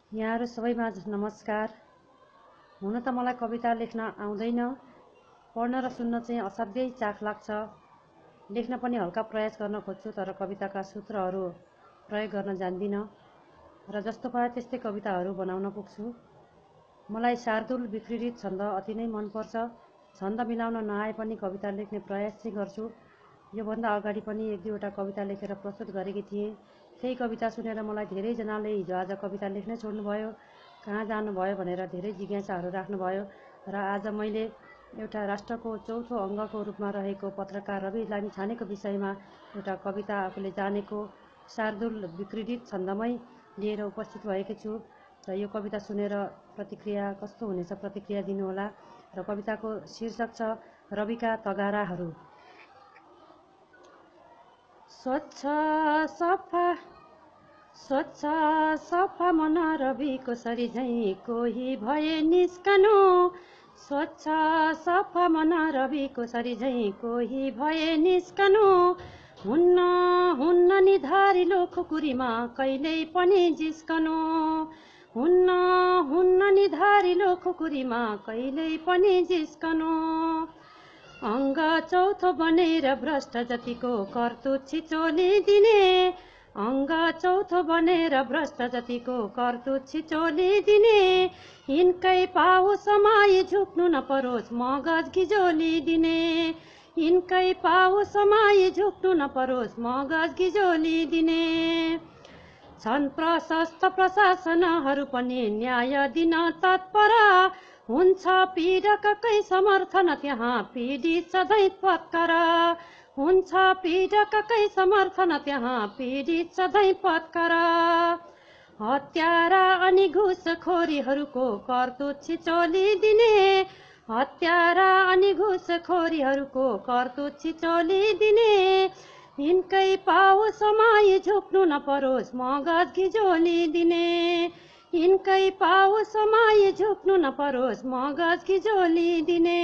यहाँहरु सबैमा नमस्कार। हुन त मलाई कविता लेख्न आउँदैन, पढ्न र सुन्न चाहिँ असाध्यै चाख लाग्छ। लेख्न पनि हल्का प्रयास गर्न खोज्छु, तर कविताका सूत्रहरू प्रयोग गर्न जान्दिन र जस्तो पाए त्यस्तै कविताहरू बनाउन पुग्छु। मलाई शार्दूल विक्रीडित छन्द अति नै मनपर्छ। छन्द मिलाउन नआए पनि कविता लेख्ने प्रयास चाहिँ गर्छु। योभन्दा अगाडि पनि एक दुईवटा कविता लेखेर प्रस्तुत गरेकी थिएँ। त्यही कविता सुनेर मलाई धेरैजनाले हिजोआज कविता लेख्नै छोड्नुभयो, कहाँ जानुभयो भनेर धेरै जिज्ञासाहरू राख्नुभयो र आज मैले एउटा राष्ट्रको चौथो अङ्गको रूपमा रहेको पत्रकार रवि लामिछानेको विषयमा एउटा कविता आफूले जानेको शार्दूल विक्रीडित छन्दमै लिएर उपस्थित भएकी छु र यो कविता सुनेर प्रतिक्रिया कस्तो हुनेछ प्रतिक्रिया दिनुहोला। र कविताको शीर्षक छ रविका तगाराहरू। स्वच्छ सफा मन रविको सरी झैं कोही भए निस्कनु। स्वच्छ सफा मन रविको सरी झैं कोही भए निस्कनु। हुन्न नि धारिलो खुकुरीमा कहिल्यै पनि जिस्कनु। हुन्न नि धारिलो खुकुरीमा कहिल्यै पनि जिस्कनु। अङ्ग चौथो बनेर भ्रष्ट जतिको कर्तुत छिचोलिदिने। अङ्ग चौथो बनेर भ्रष्ट जतिको कर्तुत छिचोलिदिने। यिनकै पाउ समाई झुक्नु नपरोस् मगज गिजोलिदिने। यिनकै पाउ समाई झुक्नु नपरोस् मगज गिजोलिदिने। छन् प्रशस्त प्रशासनहरू पनि न्याय दिन तत्पर। हुन्छ पीडककै समर्थन त्यहाँ पीडित सधैँ पत्कर। हुन्छ पीडककै समर्थन त्यहाँ पीडित सधैँ पत्कर। हत्यारा अनि घुसखोरीहरूको कर्तुत छिचोलिदिने। हत्यारा अनि घुसखोरीहरूको कर्तुत छिचोलिदिने। यिनकै पाउ समाई झुक्नु नपरोस् मगज गिजोलिदिने। यिनकै पाउ समाई झुक्नु नपरोस् मगज गिजोलिदिने।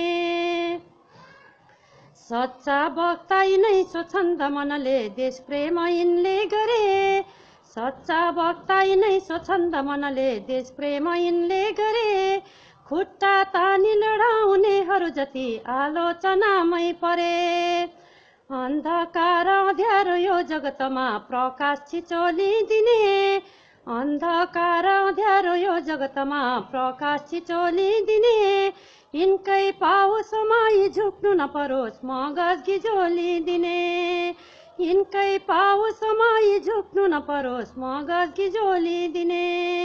सच्चा वक्ता यिनै स्वच्छन्द मनले देश प्रेम यिनले गरे। सच्चा वक्ता यिनै स्वच्छन्द मनले देश प्रेम यिनले गरे। खुट्टा तानी लडाउनेहरू जति आलोचनामै परे। अन्धकार अँध्यारो यो जगतमा प्रकाश छिचोलिदिने। अन्धकार अँध्यारो यो जगतमा प्रकाश छिचोलिदिने। यिनकै पाउ समाई झुक्नु नपरोस् मगज गिजोलिदिने। यिनकै पाउ समाई झुक्नु नपरोस् मगज गिजोलिदिने।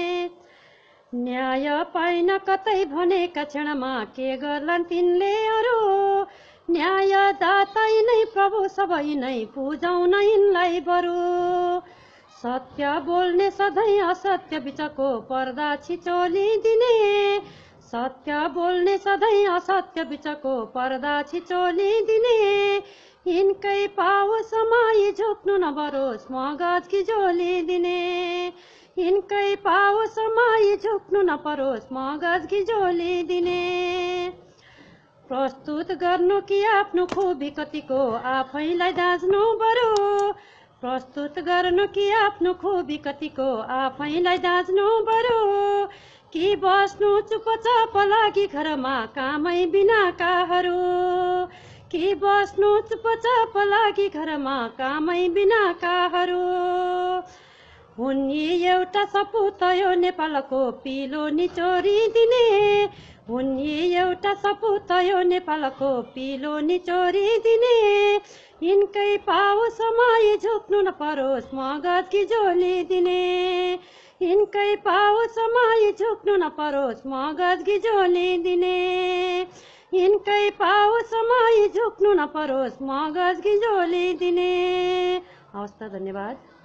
न्याय पाइन कतै भनेका क्षणमा के गर्लान् तिनले अरू। न्यायदाता यिनै प्रभु सबै नै पूजाउन यिनलाई बरु। सत्य बोल्ने सधैँ असत्य बिचको पर्दा छिचोलिदिने। सत्य बोल्ने सधैँ असत्य बिचको पर्दा छिचोलिदिने। यिनकै पाउ समाई झुक्नु नपरोस् मगज गिजोलिदिने। यिनकै पाउ समाई झुक्नु नपरोस् मगज गिजोलिदिने। प्रस्तुत गर्नु कि आफ्नो खुबी कतिको आफैलाई दाज्नु बरु। प्रस्तुत गर्नु कि आफ्नो खुबी कतिको आफैलाई दाज्नु बरु। कि बस्नु चुपचाप लागि घरमा कामै बिनाकाहरू। कि बस्नु चुपचाप लागि घरमा कामै बिनाकाहरू। हुन् यी एउटा सपुत यो नेपालको पिलो निचोरिदिने। हुन् यी एउटा सपुत यो नेपालको पिलो निचोरिदिने। यिनकै पाउ समाई झुक्नु नपरोस् मगज गिजोलिदिने। यिनकै पाउ समाई झुक्नु नपरोस् मगज गिजोलिदिने। यिनकै पाउ समाई झुक्नु नपरोस् मगज गिजोलिदिने। हवस् त, धन्यवाद।